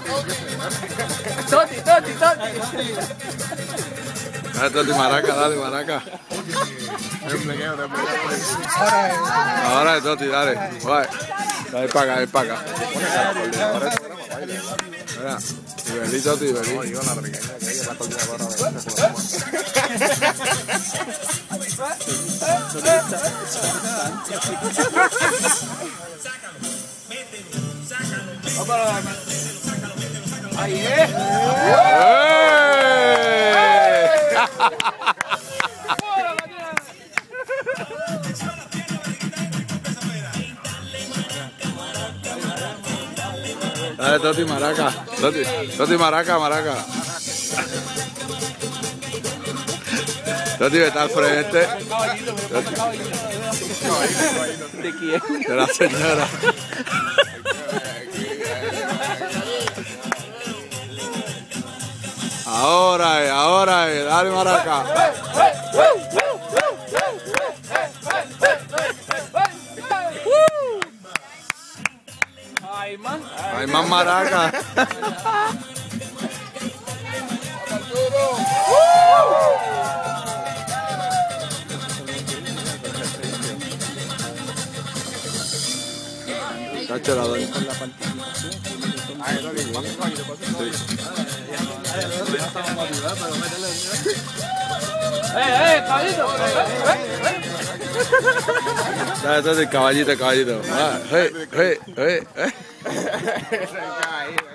Toti. Dale, Toti, maraca, dale, maraca. Ahora, Toti, dale. Dale para acá, Mira, Ibelí, Toti, Ibelí. Ahí Dale, Toti, maraca. Toti, maraca. Toti, vete al frente. ¿De quién? De la señora. Ahora, dale, maraca. Hay más maraca. Cacho, la doy. Caballito. Dale, Toti, caballito. Hey.